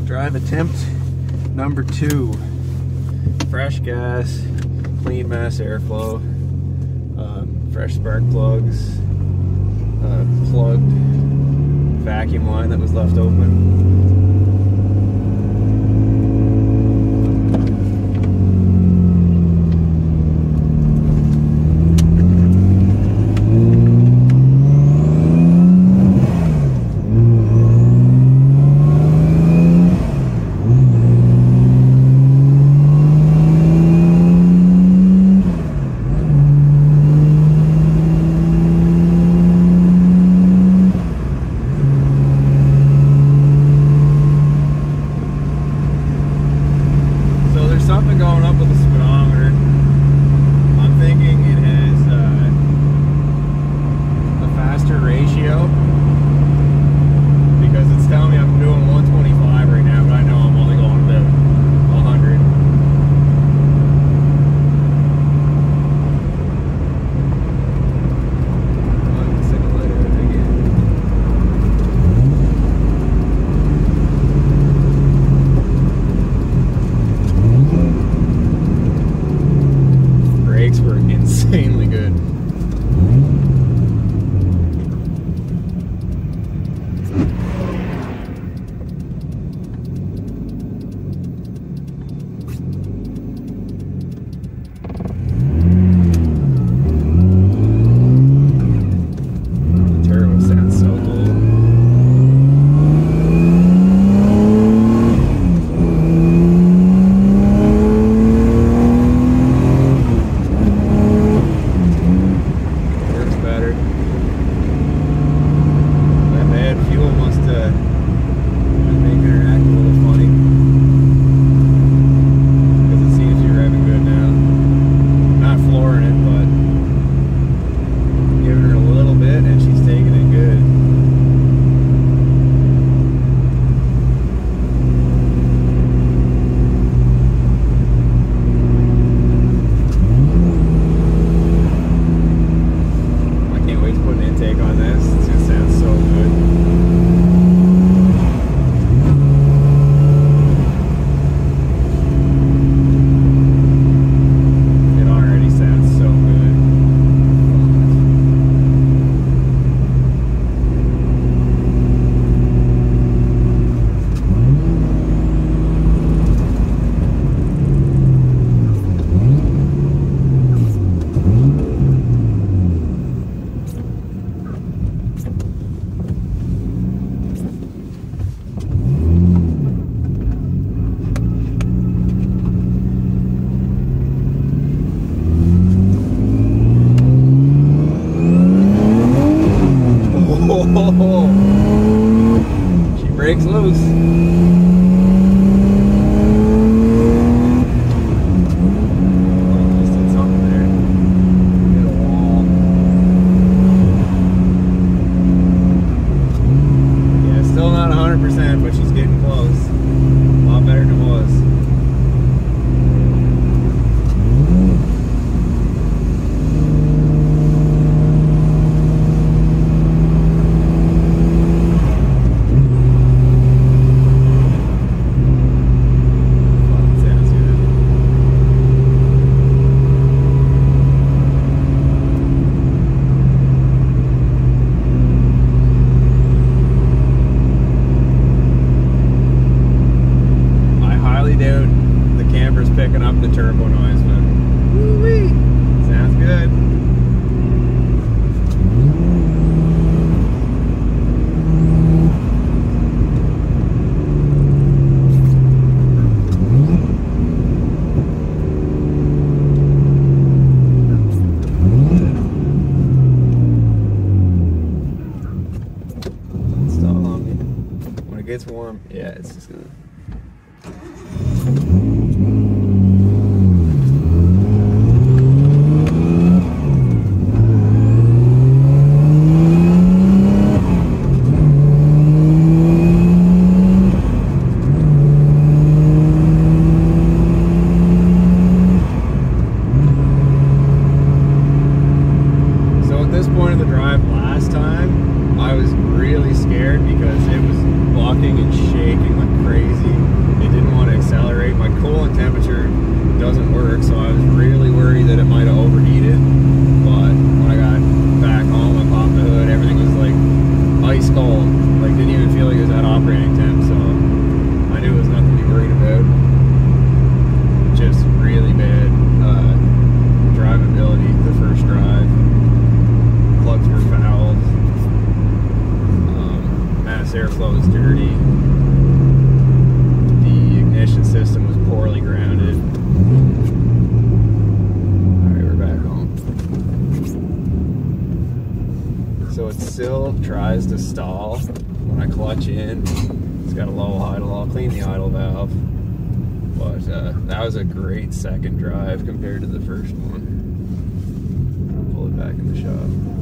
Drive attempt number 2. Fresh gas, clean mass airflow, fresh spark plugs, plugged vacuum line that was left open. Something going up with the speedometer. I'm thinking it has a faster ratio because it's telling me I'm doing 125 right now, but I know I'm only going to 100. Were insanely good. The turbo sounds so cool. She breaks loose. Just did something there. Hit a wall. Yeah, still not 100%, but she's getting close. A lot better than it was. Picking up the turbo noise, but woo-wee, sounds good. Stall on me. When it gets warm, yeah, it's just gonna. shaking like crazy. crank temp, so I knew it was nothing to be worried about. Just really bad drivability the first drive. Plugs were fouled. Mass airflow was dirty. The ignition system was poorly grounded. Alright, we're back home. So it still tries to stall when I clutch in. It's got a low idle. I'll clean the idle valve. But that was a great second drive compared to the first one. I'll pull it back in the shop.